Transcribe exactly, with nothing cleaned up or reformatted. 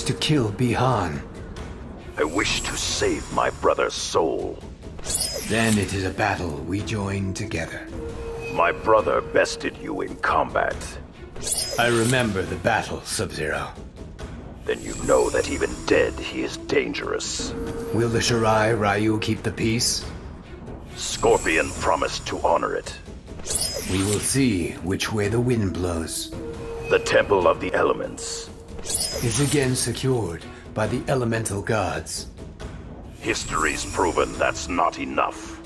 to kill Bihan. I wish to save my brother's soul. Then it is a battle we join together. My brother bested you in combat. I remember the battle, Sub-Zero. Then you know that even dead, he is dangerous. Will the Shirai Ryu keep the peace? Scorpion promised to honor it. We will see which way the wind blows. The Temple of the Elements is again secured by the elemental gods. History's proven that's not enough.